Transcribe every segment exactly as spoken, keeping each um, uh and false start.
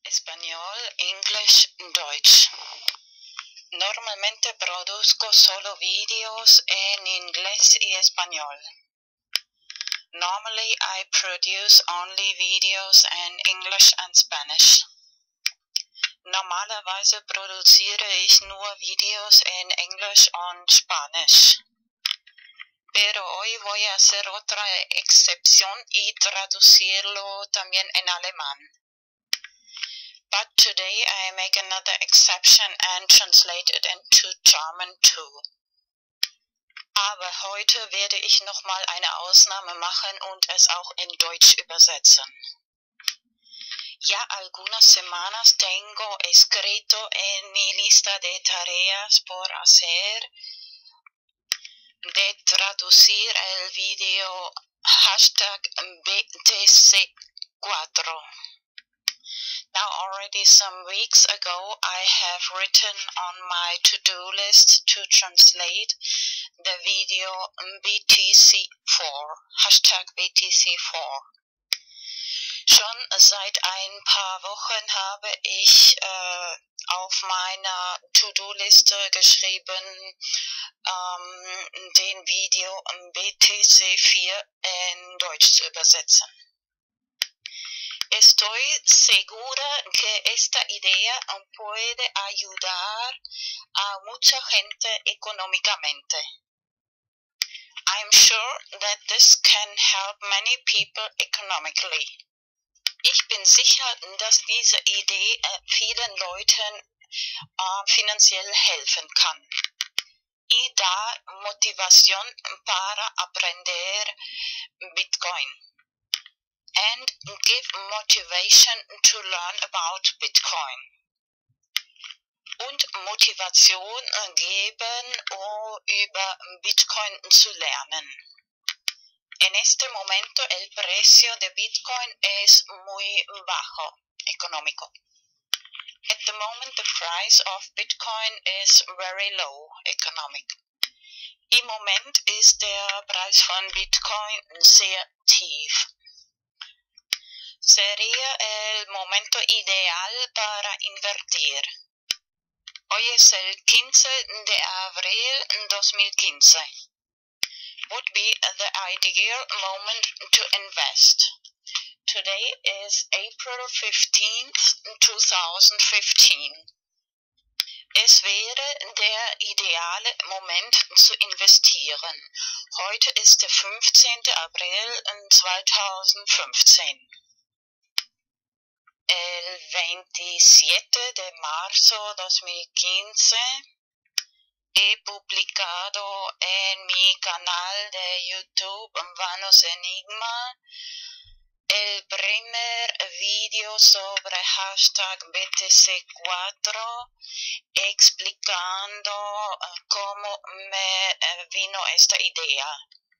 Español, English, Deutsch. Normalmente produzco solo videos en inglés y español. Normally I produce only videos in English and Spanish. Normalerweise produziere ich nur Videos en Englisch und Spanisch. Pero hoy voy a hacer otra excepción y traducirlo también en alemán. But today I make another exception and translate it into German too. Aber heute werde ich nochmal eine Ausnahme machen und es auch in Deutsch übersetzen. Ya algunas semanas tengo escrito en mi lista de tareas por hacer de traducir el video hashtag B T C four. Now already some weeks ago I have written on my to-do list to translate the video B T C four, hashtag B T C four. Schon seit ein paar Wochen habe ich äh, auf meiner To-Do-Liste geschrieben, ähm, den Video B T C four in Deutsch zu übersetzen. Estoy segura que esta idea puede ayudar a mucha gente económicamente. I'm sure that this can help many people economically. Ich bin sicher, dass diese Idee vielen Leuten äh, finanziell helfen kann. Y da motivación para aprender Bitcoin. And give motivation to learn about Bitcoin. Und Motivation geben, um über Bitcoin zu lernen. En este momento el precio de Bitcoin es muy bajo, económico. At the moment the price of Bitcoin is very low, economic. Im Moment ist der Preis von Bitcoin sehr tief. Sería el momento ideal para invertir. Hoy es el quince de abril dos mil quince. Would be the ideal moment to invest. Today is April fifteenth, twenty fifteen. Es wäre der ideale Moment zu investieren. Heute ist der fünfzehnte April zweitausend fünfzehn. El veintisiete de marzo dos mil quince he publicado en mi canal de YouTube Vanos Enigma el primer video sobre hashtag B T C four explicando cómo me vino esta idea.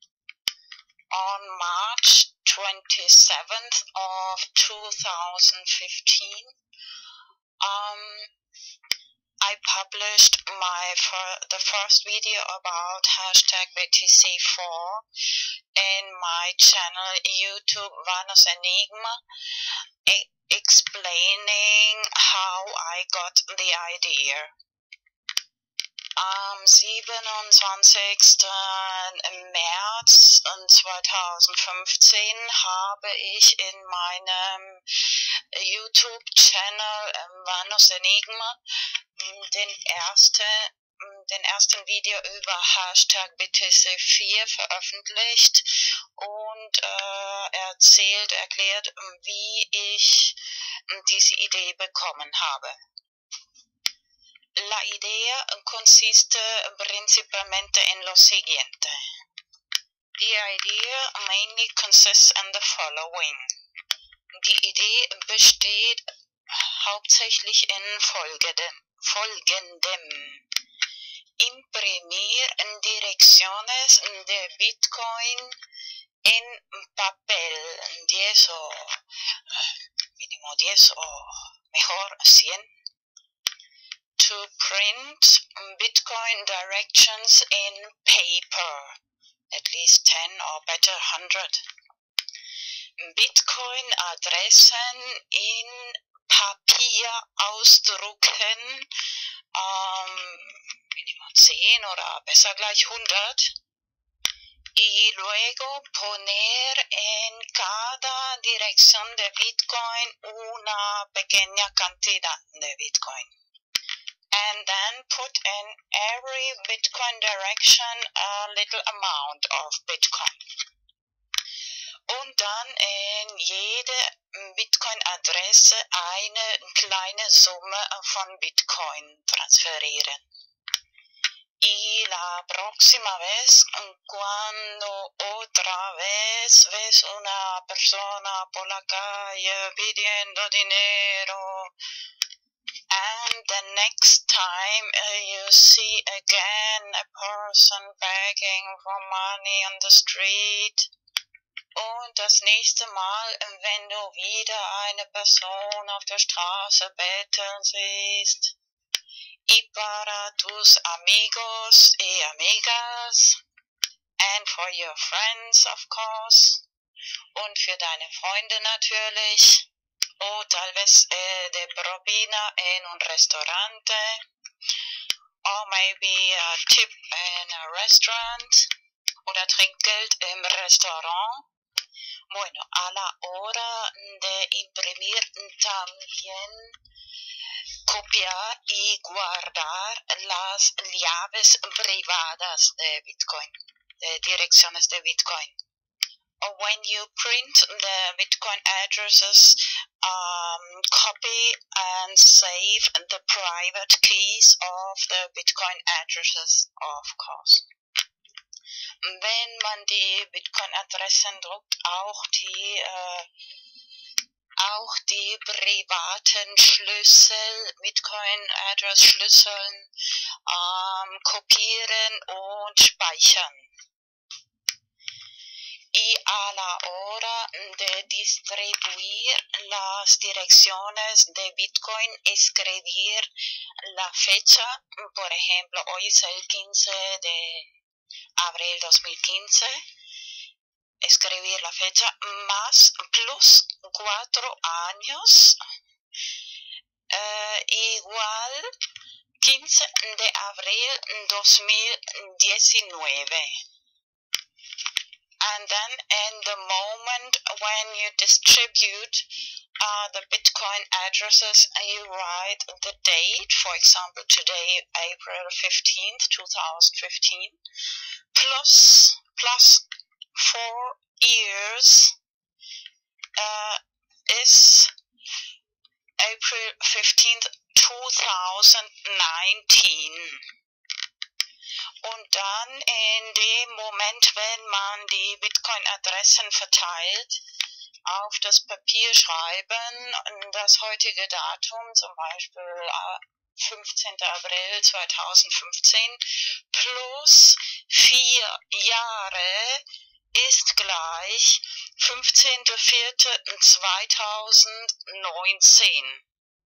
On March twenty-seventh of two thousand fifteen, um, I published my fir the first video about hashtag B T C four in my channel YouTube Vanos Enigma, e explaining how I got the idea. Am siebenundzwanzigsten März zweitausendfünfzehn habe ich in meinem YouTube-Channel Vanos Enigma den ersten, den ersten Video über hashtag B T C four veröffentlicht und äh, erzählt, erklärt, wie ich diese Idee bekommen habe. La idea consiste principalmente en lo siguiente. The idea mainly consists in the following. Die Idee besteht hauptsächlich in folgendem. folgendem. Imprimir direcciones de Bitcoin en papel. diez o mínimo diez o mejor cien. To print Bitcoin directions in paper, at least ten or better one hundred. Bitcoin-Adressen in Papier ausdrucken, um, mínimo zehn oder besser gleich hundert, y luego poner en cada dirección de Bitcoin una pequeña cantidad de Bitcoin. And then put in every Bitcoin direction a little amount of Bitcoin. Und dann in jede Bitcoin-Adresse eine kleine Summe von Bitcoin transferieren. Y la próxima vez, cuando otra vez ves una persona por la calle pidiendo dinero, and the next time uh, you see again a person begging for money on the street, und das nächste Mal, wenn du wieder eine Person auf der Straße betteln siehst, y para tus amigos y amigas, and for your friends of course, und für deine Freunde natürlich, o tal vez eh, de propina en un restaurante, or maybe a tip in a restaurant, oder Trinkgeld im Restaurant. Bueno, a la hora de imprimir también copiar y guardar las llaves privadas de Bitcoin, de direcciones de Bitcoin. Or when you print the Bitcoin addresses, um, copy and save the private keys of the Bitcoin addresses, of course. Wenn man die Bitcoin-Adressen druckt, auch die, äh, auch die privaten Schlüssel, Bitcoin-Address-Schlüsseln ähm, kopieren und speichern. Y a la hora de distribuir las direcciones de Bitcoin, escribir la fecha, por ejemplo, hoy es el quince de abril dos mil quince, escribir la fecha más plus cuatro años, uh, igual quince de abril dos mil diecinueve. And then in the moment when you distribute uh, the Bitcoin addresses, you write the date, for example today April fifteenth two thousand fifteen, plus plus four years uh, is April fifteenth two thousand nineteen. Und dann in dem Moment, wenn man die Bitcoin-Adressen verteilt, auf das Papier schreiben, das heutige Datum, zum Beispiel fünfzehnten April zweitausendfünfzehn, plus vier Jahre ist gleich fünfzehnten vierten zweitausendneunzehn.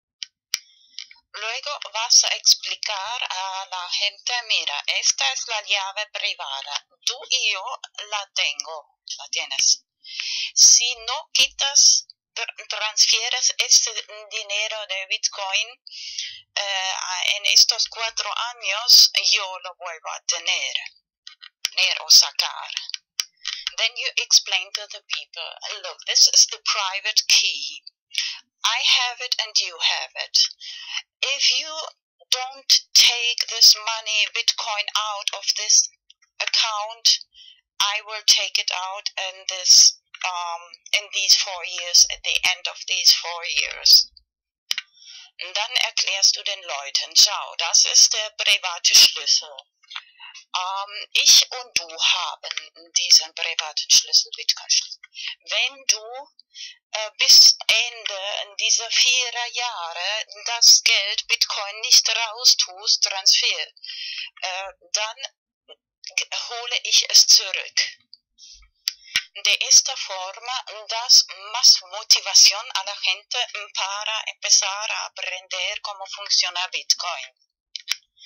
Luego vas a explicar a la gente, mira, esta es la llave privada, tú y yo la tengo, la tienes. Si no quitas, tr- transfieres este dinero de Bitcoin eh, en estos cuatro años, yo lo vuelvo a tener, tener o sacar. Then you explain to the people, look, this is the private key. I have it and you have it. If you don't take this money, Bitcoin, out of this account, I will take it out in this, um, in these four years, at the end of these four years. Und dann erklärst du den Leuten, schau, das ist der private Schlüssel. Um, ich und du haben diesen privaten Schlüssel, Bitcoin-Schlüssel. Wenn du äh, bis Ende dieser vier Jahre das Geld Bitcoin nicht raustust, Transfer, äh, dann hole ich es zurück. De esta forma das más motivación a la gente para empezar a aprender cómo funciona Bitcoin.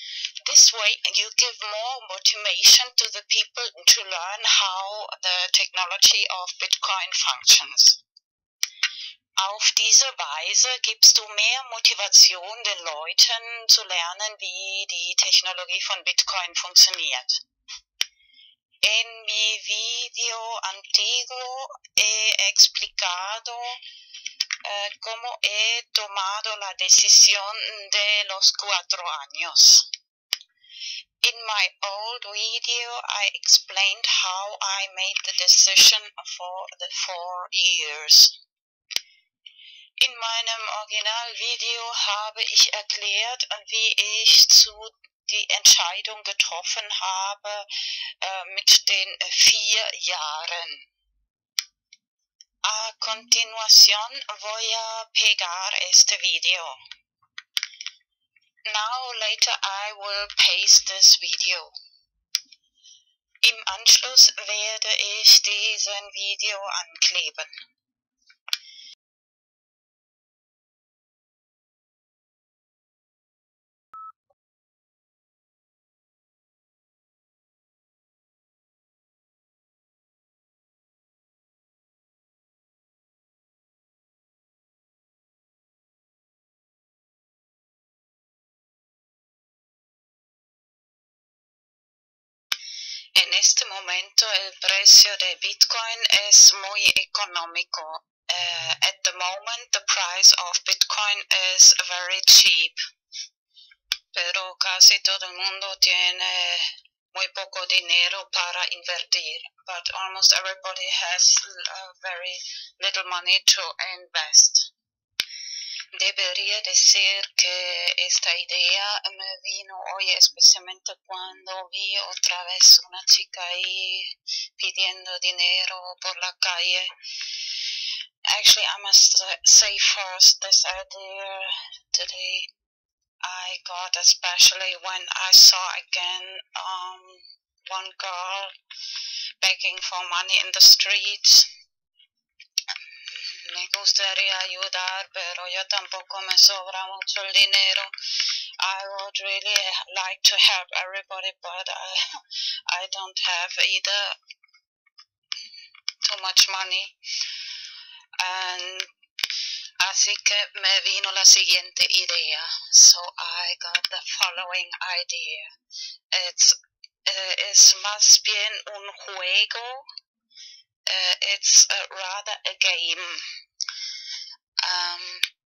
This way, you give more motivation to the people to learn how the technology of Bitcoin functions. Auf diese Weise gibst du mehr Motivation den Leuten zu lernen, wie die Technologie von Bitcoin funktioniert. En mi video antiguo he explicado eh, cómo he tomado la decisión de los cuatro años. In my old video, I explained how I made the decision for the four years. In meinem Originalvideo habe ich erklärt, wie ich zu die Entscheidung getroffen habe äh, mit den vier Jahren. A continuación voy a pegar este video. Now later I will paste this video. Im Anschluss werde ich diesen Video ankleben. En este momento el precio de Bitcoin es muy económico. Uh, at the moment the price of Bitcoin is very cheap. Pero casi todo el mundo tiene muy poco dinero para invertir. But almost everybody has uh, very little money to invest. Debería decir que esta idea me vino hoy especialmente cuando vi otra vez una chica ahí pidiendo dinero por la calle. Actually, I must say first, this idea today I got especially when I saw again um, one girl begging for money in the streets. Me gustaría ayudar, pero yo tampoco me sobra mucho el dinero. I would really like to help everybody, but I, I don't have either too much money. And así que me vino la siguiente idea. So I got the following idea. It's, uh, es más bien un juego. Uh, it's uh, rather a game. Um,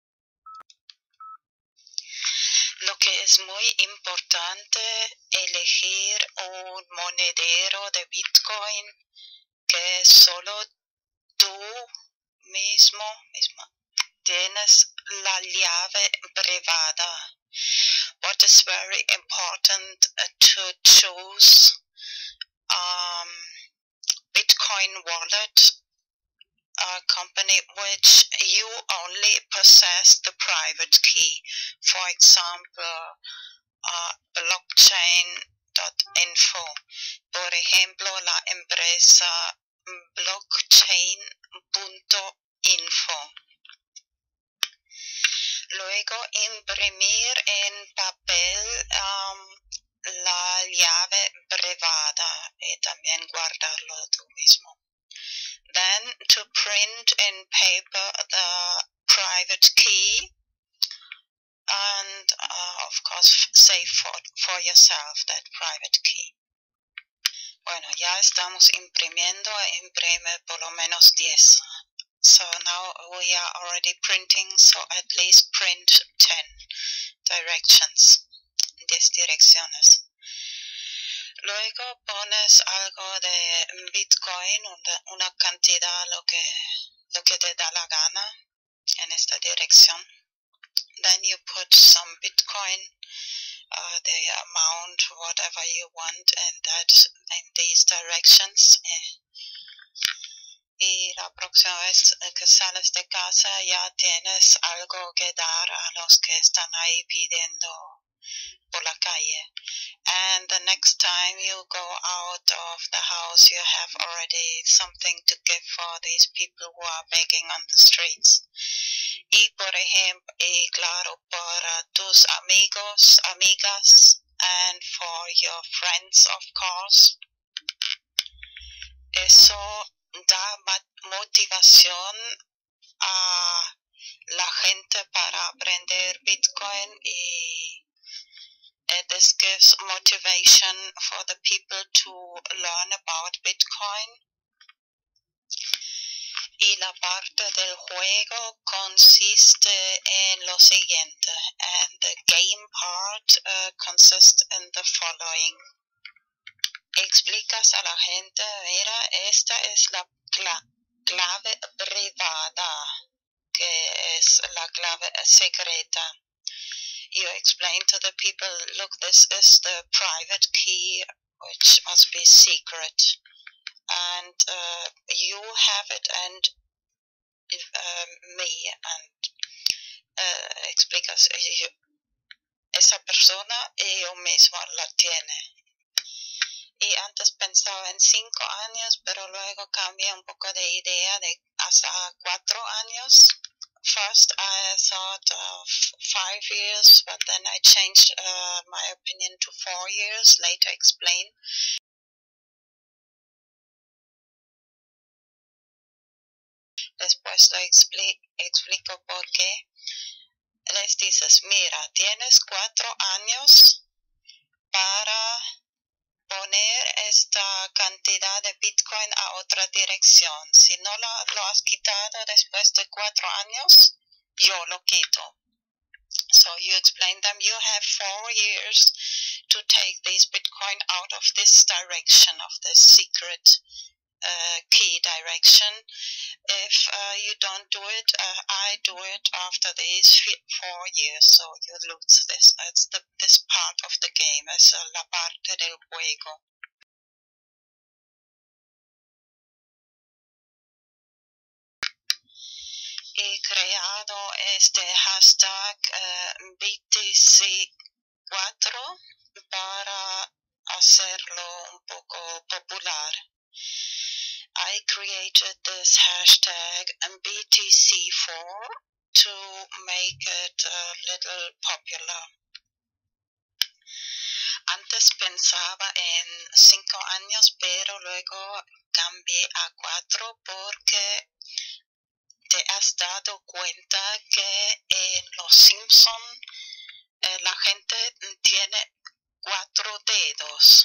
lo que es muy importante elegir un monedero de Bitcoin que solo tú mismo, mismo tienes la llave privada. What is very important uh, to choose um, Bitcoin wallet a company which you only possess the private key. For example, uh, blockchain dot info. Por ejemplo, la empresa blockchain punto info. Luego, imprimir en papel um, la llave privada y también guardarlo tú mismo. Then to print in paper the private key and uh, of course save for, for yourself that private key. Bueno, ya estamos imprimiendo, imprime por lo menos diez. So now we are already printing, so at least print ten directions, diez direcciones. Luego pones algo de Bitcoin, una, una cantidad, lo que, lo que te da la gana en esta dirección. Then you put some Bitcoin, uh, the amount, whatever you want, and that in these directions. Y la próxima vez que sales de casa ya tienes algo que dar a los que están ahí pidiendo por la calle. And the next time you go out of the house, you have already something to give for these people who are begging on the streets. Y por ejemplo, y claro, para tus amigos, amigas, and for your friends, of course. Eso da motivación a la gente para aprender Bitcoin, y this gives motivation for the people to learn about Bitcoin. Y la parte del juego consiste en lo siguiente, and the game part uh, consists in the following. Explicas a la gente, mira, esta es la cla clave privada, que es la clave secreta. You explain to the people, look, this is the private key, which must be secret, and uh, you have it, and uh, me, and uh, explicas, yo, esa persona y yo mismo la tiene. Y antes pensaba en cinco años, pero luego cambié un poco de idea de hasta cuatro años. First I thought of five years, but then I changed uh, my opinion to four years, later explain. Después lo expli explico por qué. Les dices, mira, tienes cuatro años para poner esta cantidad de Bitcoin a otra dirección. Si no lo, lo has quitado después de cuatro años, yo lo quito. So you explain them, you have four years to take this Bitcoin out of this direction, of this secret uh, key direction. If uh, you don't do it, uh, I do it after these four years, so you lose this. That's the, this part of the game, es la parte del juego. He creado este hashtag uh, B T C cuatro para hacerlo un poco popular. I created this hashtag B T C four to make it a little popular. Antes pensaba en cinco años, pero luego cambié a cuatro porque te has dado cuenta que en Los Simpson eh, la gente tiene cuatro dedos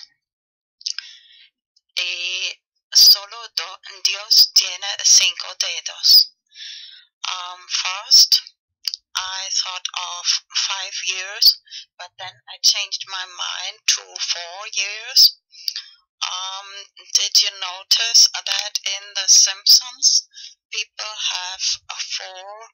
y solo do, Dios tiene cinco dedos. Um, first, I thought of five years, but then I changed my mind to four years. Um, did you notice that in The Simpsons, people have four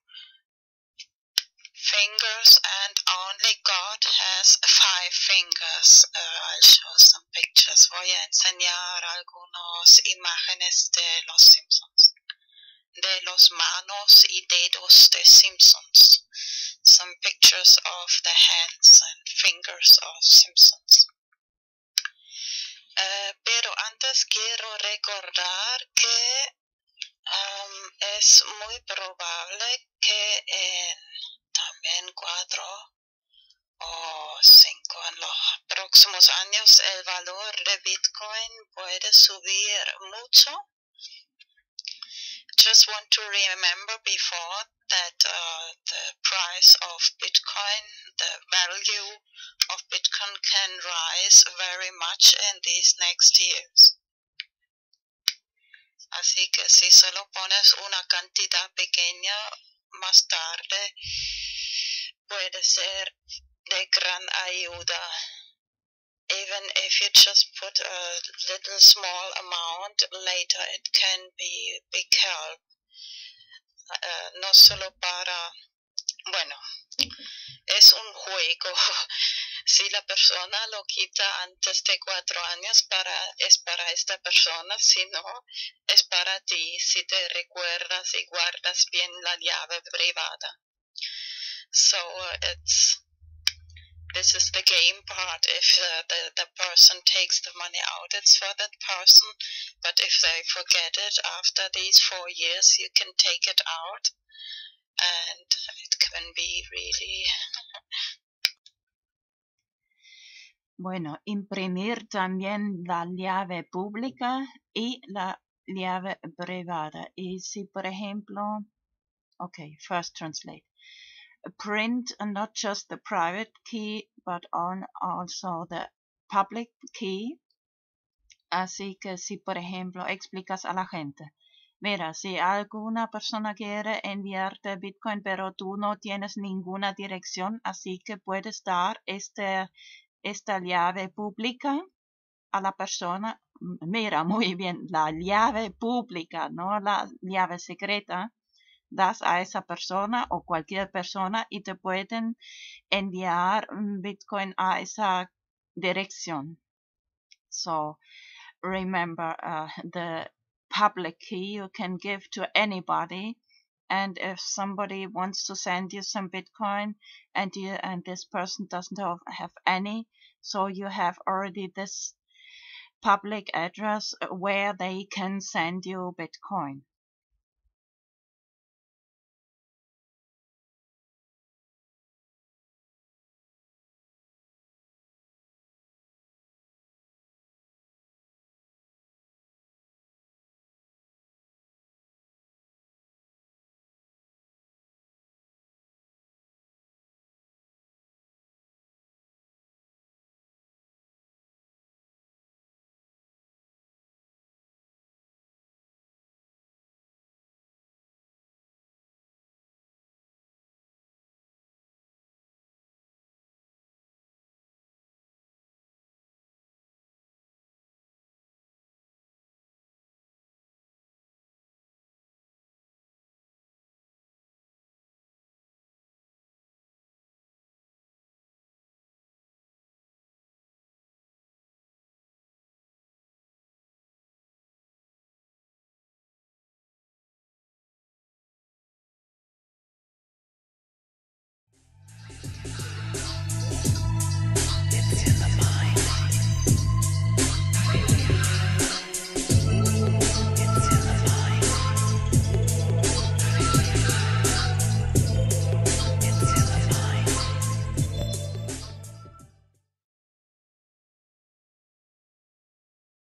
fingers and only God has five fingers? Uh, I'll show some pictures. Voy a enseñar algunas imágenes de Los Simpsons, de los manos y dedos de Simpsons. Some pictures of the hands and fingers of Simpsons. Uh, pero antes quiero recordar que um, es muy probable que en también cuatro o cinco en los próximos años el valor de Bitcoin puede subir mucho. Just want to remember before that uh, the price of Bitcoin, the value of Bitcoin can rise very much in these next years. Así que si solo pones una cantidad pequeña, más tarde puede ser de gran ayuda. Even if you just put a little small amount, later it can be big help. Uh, no solo para, bueno, es un juego. Si la persona lo quita antes de cuatro años, para, es para esta persona. Si no, es para ti, si te recuerdas y guardas bien la llave privada. So uh, it's this is the game part. If uh, the, the person takes the money out, it's for that person. But if they forget it after these four years, you can take it out. And it can be really Bueno, imprimir también la llave pública y la llave privada. Y si, por ejemplo, okay, first translate. Print not just the private key, but on also the public key. Así que si, por ejemplo, explicas a la gente, mira, si alguna persona quiere enviarte Bitcoin, pero tú no tienes ninguna dirección, así que puedes dar este, esta llave pública a la persona. Mira, muy bien, la llave pública, no la llave secreta, das a esa persona o cualquier persona y te pueden enviar Bitcoin a esa dirección. So, remember, uh, the public key you can give to anybody, and if somebody wants to send you some Bitcoin and you and this person doesn't have, have any, so you have already this public address where they can send you Bitcoin.